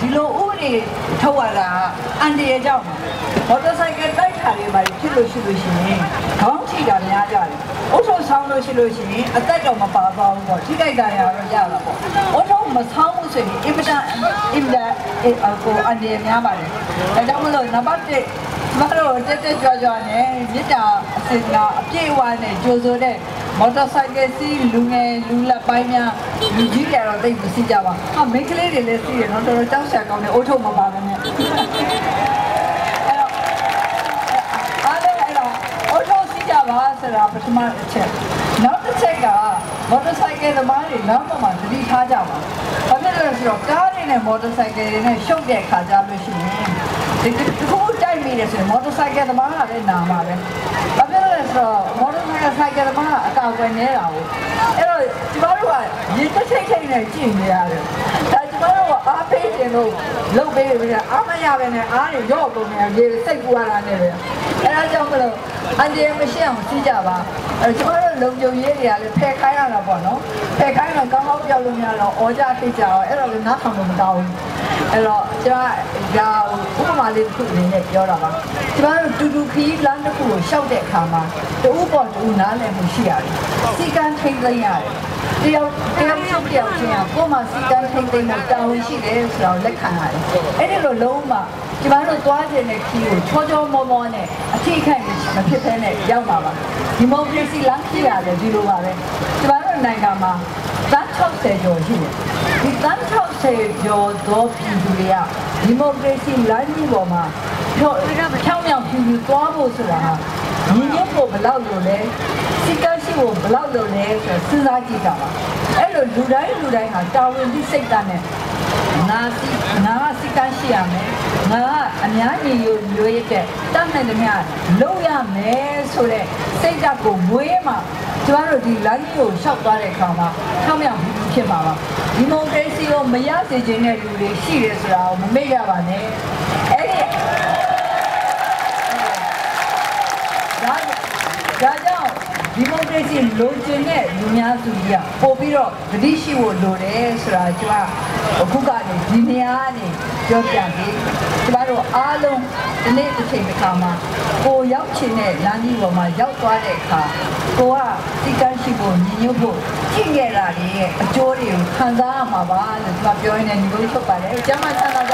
ဒီလိုဥပဒေထုတ်ရတာအန်ဒီရဲ့ကြောင့်မော်တော်ဆိုင်ကယ်တိုက်ခါတွေပါဖြစ်လို့ရှိရင်ခေါင်းချိတာများကြတယ်အုတ်ထုံဆောင်းလို့ရှိရင်အသက်တော့မပါသွားဘူးပေါ့ထိခိုက်တာရတော့ရတာပေါ့အုတ်ထုံမဆောင်းဘူးဆိုရင်အင်မတန်ကိုအန်ဒီများပါတယ်ဒါကြောင့်မလို့နံပါတ်1မတော်တက်ကြွနဲ့မြစ်တာအစင်ကအပြည့်အဝနဲ့ကြိုးစိုးတဲ့မော်တော်ဆိုင်ကယ်စီးလူငယ်လူလက်ပိုင်းများလူကြီးကြတော့သိပ်မရှိကြပါဟာမိန်းကလေးတွေလည်းစီးရတော့တော်တော်ကြောက်စရာကောင်းတယ်အုတ်ထုံမပါဘဲနဲ့ပါဆိုတာပထမအချက်နောက်တစ်ချက်ကမော်တော်ဆိုင်ကယ်သမားတွေနောက်မှသတိထားကြပါဘာဖြစ်လဲဆိုတော့ကားတွေနဲ့မော်တော်ဆိုင်ကယ်တွေနဲ့ရှုပ်တဲ့ခါကြလို့ရှိရင်ဒီခုတိုက်မိတယ်ဆိုရင်မော်တော်ဆိုင်ကယ်သမားကလည်းနာမှာပဲဘာဖြစ်လဲဆိုတော့မော်တော်ဆိုင်ကယ်သမားကအကာအကွယ်နေတာကိုအဲ့တော့ကျမတို့ကရင်းတစ်ချိန်နဲ့ကြည့်နေရတယ်ဒါကျမတို့ကအားပေးတယ်လို့လုပ်ပေးပြီးအားမရပဲနဲ့အားတွေရော့ကုန်နေရေစိတ်ပူရတာနဲ့ပဲအဲ့ဒါကြောင့်မလို့အန်ဒီမရှိအောင်စီးကြပါအဲကျမတို့လုံခြုံရေးတွေကလည်းဖယ်ခိုင်းရတာပေါ့နော်ဖယ်ခိုင်းတော့ကောင်းကောင်းပြောလို့မရတော့အော်ကြသိကြတော့အဲ့တော့လည်းနားထောင်လို့မကောင်းဘူးအဲ့တော့ကျမဒါဥပမာလေးတစ်ခုအနေနဲ့ပြောတာပါကျမတို့တူတူခီးလမ်းတစ်ခုကိုရှောက်တဲ့အခါမှာတူပေါ်တူနားလည်မှုရှိရတယ်စီကံထိန်းသိမ်းရတယ်တယောက်ချင်းကိုယ်မှာစီကံထိန်းသိမ်းမှုတာဝန်ရှိတယ်ဆိုတော့လက်ခံရတယ်အဲ့ဒီလိုလုံးဝကျမတို့သွားခြင်းတဲ့ခီးကိုချောမောမောနဲ့အထိခိုက်မဖြစ်ဘဲနဲ့ရောက်ပါဒီမိုကရေစီလမ်းခီးရတယ်ဒီလိုပါပဲကျမတို့နိုင်ငံမှာသန်း60ကျော်ရှိတယ်ဒီသန်း60ကျော်သောပြည်သူတွေကဒီမိုကရေစီလမ်းကြီးပေါ်မှာဖြောင်းမြောင်ဖြူဖြူသွားဖို့ဆိုတာညီညွတ်ဖို့ဘယ်လောက်လို့လဲစိတ်ကရှိဖို့ဘယ်လောက်လို့လဲဆိုစဉ်းစားကြည့်ကြပါအဲ့လိုလူတိုင်းဟာတာဝန်ပြီးစိတ်ဓာတ်နဲ့ငါစိတ်ကရှိရမယ်ငါကအများကြီးရွေးတဲ့တတ်နိုင်တဲ့များလုပ်ရမယ်ဆိုတဲ့စိတ်ဓာတ်ကိုမွေးမှကျမတို့ဒီလမ်းကြီးကိုရှောက်သွားတဲ့အခါမှာထောက်မြောက်ဖြစ်ပါပါဒီမိုကရေစီကိုမရစေချင်တဲ့လူတွေရှိတယ်ဆိုတာကိုမမေ့ရပါနဲ့အဲ့ဒီဒါကြောင့်ဒီမိုကရေစီလိုချင်တဲ့လူများစုကြီးကပို့ပြီးတော့သတိရှိဖို့လိုတယ်ဆိုတာကျွန်တော်အခုကနေဒီနေရာကနေပြောပြပြီးကျမတို့အားလုံးဒီနေ့တစ်ချိန်တစ်ခါမှာကိုရောက်ချင်တဲ့လမ်းကြီးပေါ်မှာရောက်သွားတဲ့အခါကိုကစိတ်ကရှိဖို့ညီညွတ်ဖို့ကြည့်ရတာရဲ့အကျိုးတွေကိုခံစားရမှာပါလို့ကျွန်တော်ပြောရင်းနဲ့ညီကိုချုပ်ပါတယ်ကျမချမ်းသာ